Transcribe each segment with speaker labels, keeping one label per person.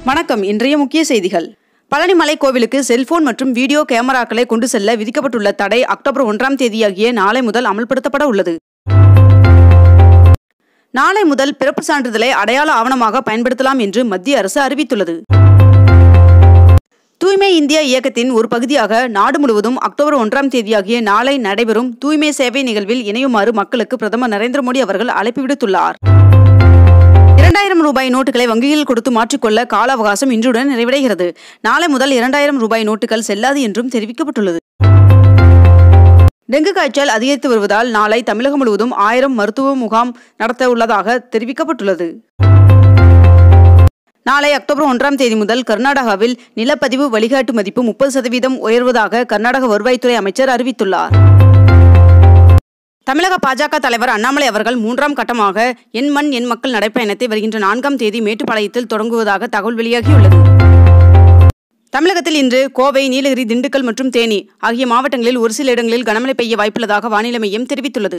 Speaker 1: வணக்கம். இன்றைய முக்கிய செய்திகள். பழனிமலை கோவிலுக்கு செல்போன் மற்றும் வீடியோ கேமராக்களை கொண்டு செல்ல விதிக்கப்பட்டுள்ள தடை அக்டோபர் 1ஆம் தேதியாகிய நாளை முதல் அமல்படுத்தப்பட உள்ளது. நாளை முதல் பிறப்பு சான்றிதழை அடையாள ஆவணமாக பயன்படுத்தலாம் என்று மத்திய அரசு அறிவித்துள்ளது. தூய்மை இந்தியா இயக்கத்தின் ஒரு பகுதியாக நாடு முழுவதும் அக்டோபர் 1ஆம் தேதியாகிய நாளை நடைபெறும் தூய்மை சேவை நிகழ்வில் இணையுமாறு மக்களுக்கு பிரதமர் நரேந்திர மோடி அவர்கள் அழைப்பு விடுத்துள்ளார். 2000 ரூபாய் நோட்டுகளை வங்கியில் கொடுத்து மாற்றிக்கொள்ள கால அவகாசம் இன்றுடன் நிறைவடைகிறது. நாளை முதல் 2000 ரூபாய் நோட்டுகள் செல்லாது என்றும் தெரிவிக்கப்பட்டுள்ளது. டெங்கு காய்ச்சல் அதிகரித்து வருவதால் நாளை தமிழகம் முழுவதும் 1000 மருத்துவ முகாம் நடத்த உள்ளதாக தெரிவிக்கப்பட்டுள்ளது. நாளை அக்டோபர் 1ஆம் தேதி முதல் கர்நாடகாவில் நிலப்பதிவு வழிகாட்டு மதிப்பு 30% உயர்வதாக கர்நாடக வருவாய்த்துறை அமைச்சர் அறிவித்துள்ளார். தமிழக பாஜக தலைவர் அண்ணாமலை அவர்கள் 3ஆம் கட்டமாக என் மண் என் மக்கள் நடைப்பயணத்தை வருகின்ற 4ஆம் தேதி மேட்டுப்பாளையத்தில் தொடங்குவதாக தகவல் வெளியாகியுள்ளது. தமிழகத்தில் இன்று கோவை, நீலகிரி, திண்டுக்கல் மற்றும் தேனி ஆகிய மாவட்டங்களில் ஒரு சில இடங்களில் கனமழை பெய்ய வாய்ப்புள்ளதாக வானிலை மையம் தெரிவித்துள்ளது.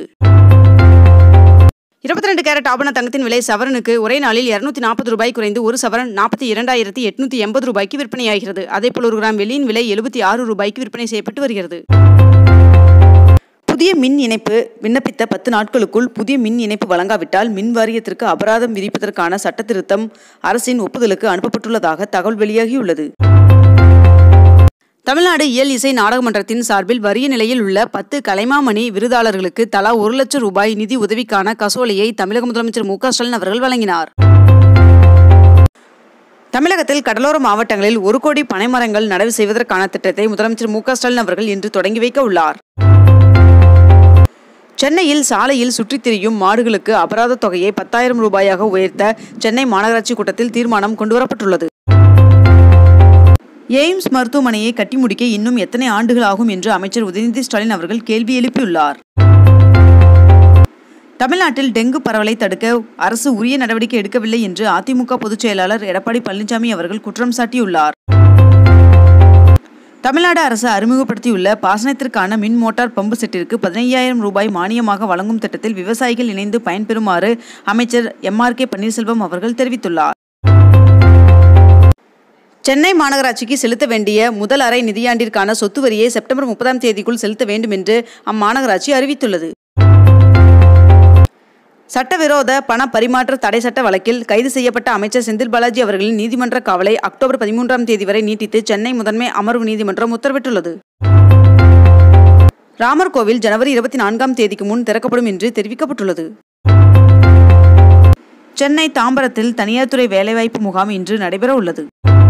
Speaker 1: 22 கேரட் ஆபண தங்கத்தின் விலை சவரனுக்கு ஒரே நாளில் 240 ரூபாய் குறைந்து ஒரு சவரன் 42,880 ரூபாய்க்கு விற்பனையாகிறது. அதேபோல் 1 கிராம் வெள்ளியின் விலை 76 ரூபாய்க்கு விற்பனை செய்யப்பட்டு வருகிறது. புதிய மின் இணைப்பு விண்ணப்பித்த 10 நாட்களுக்குள் புதிய மின் இணைப்பு வழங்காவிட்டால் மின் வாரியத்திற்கு அபராதம் விதிப்பதற்கான சட்டத்திருத்தம் அரசின் ஒப்புதலுக்கு அனுப்பப்பட்டுள்ளதாக தகவல் வெளியாகியுள்ளது. தமிழ்நாடு இயல் இசை நாடகமன்றத்தின் சார்பில் வறிய நிலையில் உள்ள 10 கலைமாமணி விருதாளர்களுக்கு தலா 1 லட்சம் ரூபாய் நிதி உதவிக்கான காசோலையை தமிழக முதலமைச்சர் Mukkiya Seithigal அவர்கள் வழங்கினார். தமிழகத்தில் கடலோர மாவட்டங்களில் 1 கோடி பனைமரங்கள் நடவு செய்வதற்கான திட்டத்தை முதலமைச்சர் Mukkiya Seithigal அவர்கள் இன்று தொடங்கி வைக்க உள்ளார். சென்னையில் சாலையில் சுற்றித் திரியும் மாடுகளுக்கு அபராத தொகையை 10,000 ரூபாயாக உயர்த்த சென்னை மாநகராட்சி கூட்டத்தில் தீர்மானம் கொண்டுவரப்பட்டுள்ளது. எய்ம்ஸ் மருத்துவமனையை கட்டி முடிக்க இன்னும் எத்தனை ஆண்டுகள் ஆகும் என்று அமைச்சர் உதயநிதி ஸ்டாலின் அவர்கள் கேள்வி எழுப்பியுள்ளார். தமிழ்நாட்டில் டெங்கு பரவலை தடுக்க அரசு உரிய நடவடிக்கை எடுக்கவில்லை என்று அதிமுக பொதுச் செயலாளர் எடப்பாடி பழனிசாமி அவர்கள் குற்றம் சாட்டியுள்ளார். தமிழ்நாடு அரசு அறிமுகப்படுத்தியுள்ள பாசனத்திற்கான மின் மோட்டார் பம்பு செட்டிற்கு 15,000 ரூபாய் மானியமாக வழங்கும் திட்டத்தில் விவசாயிகள் இணைந்து பயன்பெறுமாறு அமைச்சர் MRK பன்னீர்செல்வம் அவர்கள் தெரிவித்துள்ளார். சென்னை மாநகராட்சிக்கு செலுத்த வேண்டிய முதல் அரை நிதியாண்டிற்கான சொத்து வரியை செப்டம்பர் 30ஆம் தேதிக்குள் செலுத்த வேண்டும் என்று அம்மாநகராட்சி அறிவித்துள்ளது. சட்டவிரோத பண பரிமாற்ற தடை சட்ட வழக்கில் கைது செய்யப்பட்ட அமைச்சர் செந்தில் பாலாஜி அவர்களின் நீதிமன்ற காவலை அக்டோபர் 13ஆம் தேதி வரை நீட்டித்து சென்னை முதன்மை அமர்வு நீதிமன்றம் உத்தரவிட்டுள்ளது. ராமர் கோவில் ஜனவரி 24ஆம் தேதிக்கு முன் திறக்கப்படும் என்று தெரிவிக்கப்பட்டுள்ளது. சென்னை தாம்பரத்தில் தனியார் துறை வேலைவாய்ப்பு முகாம் இன்று நடைபெற உள்ளது.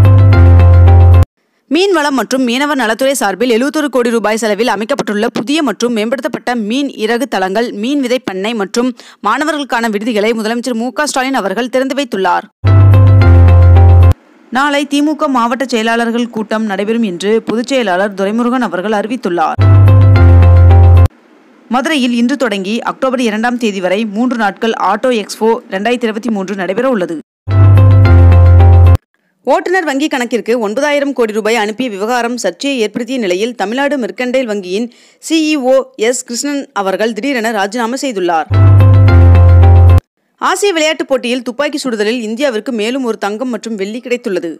Speaker 1: மீன்வளம் மற்றும் மீனவர் நலத்துறை சார்பில் 71 கோடி ரூபாய் செலவில் அமைக்கப்பட்டுள்ள புதிய மற்றும் மேம்படுத்தப்பட்ட மீன் இறகு தளங்கள், மீன் விதை பண்ணை மற்றும் மாணவர்களுக்கான விடுதிகளை முதலமைச்சர் Mukkiya Seithigal அவர்கள் திறந்து வைத்துள்ளார். நாளை திமுக மாவட்ட செயலாளர்கள் கூட்டம் நடைபெறும் என்று பொதுச் செயலாளர் துரைமுருகன் அவர்கள் அறிவித்துள்ளார். மதுரையில் இன்று தொடங்கி அக்டோபர் 2ஆம் தேதி வரை 3 நாட்கள் ஆட்டோ எக்ஸ்போ 2023 நடைபெற உள்ளது. ஓட்டுநர் வங்கி கணக்கிற்கு 9,000 கோடி ரூபாய் அனுப்பிய விவகாரம் சர்ச்சையை ஏற்படுத்திய நிலையில் தமிழ்நாடு மெர்கன்டைல் வங்கியின் CEO S. கிருஷ்ணன் அவர்கள் திடீரென ராஜினாமா செய்துள்ளார். ஆசிய விளையாட்டுப் போட்டியில் துப்பாக்கி சுடுதலில் இந்தியாவிற்கு மேலும் ஒரு தங்கம் மற்றும் வெள்ளி கிடைத்துள்ளது.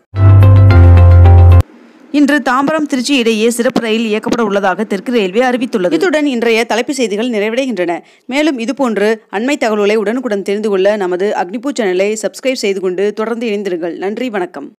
Speaker 1: இன்று தாம்பரம் திருச்சி இடையே சிறப்பு ரயில் இயக்கப்பட உள்ளதாக தெற்கு ரயில்வே அறிவித்துள்ளது. இத்துடன் இன்றைய தலைப்புச் செய்திகள் நிறைவடைகின்றன. மேலும் இதுபோன்று அண்மை தகவல்களை உடனுக்குடன் தெரிந்து கொள்ள நமது அக்னிபூ சேனலை சப்ஸ்கிரைப் செய்து கொண்டு தொடர்ந்து இணைந்திருங்கள். நன்றி, வணக்கம்.